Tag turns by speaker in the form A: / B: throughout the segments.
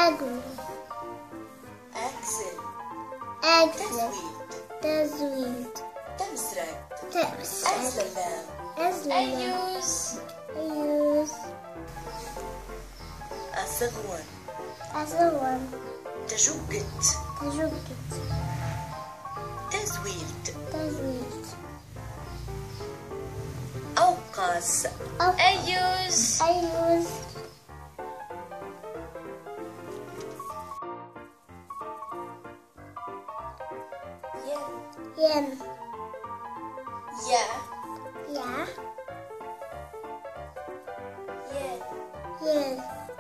A: أجمل.
B: أكسل.
A: أجمل. تزويد.
B: تمسرق.
A: تمسك.
B: أزلام.
A: أزلم.
B: أيوز.
A: أيوز.
B: أصغون.
A: أصغر.
B: تجوجت.
A: تجوجت.
B: تزويد.
A: تزويد.
B: أوقاس. أيوز.
A: أيوز. ين.
B: يا.
A: يا.
B: ين.
A: ين.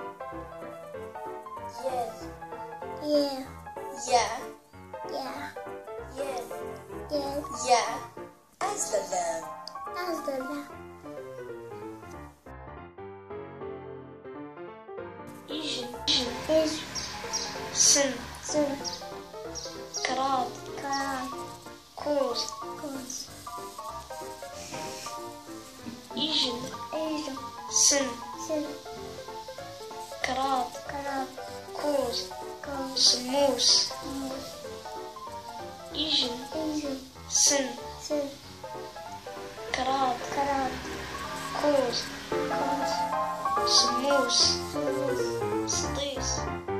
B: ين.
A: يه.
B: يا.
A: يا.
B: ين.
A: ين.
B: يا. أزلام.
A: أزلم.
B: إيجن.
A: إيش.
B: سن.
A: سن.
B: كراد.
A: كرام.
B: كوز.
A: كوز.
B: إيجن.
A: إيش.
B: سن.
A: سن.
B: كراد.
A: كرام.
B: كوز.
A: كوز.
B: سموس.
A: موس.
B: إيجن.
A: إيش.
B: سن.
A: سن.
B: كراد.
A: كرام.
B: كوز.
A: كوز.
B: سموس.
A: موس.
B: سطيس.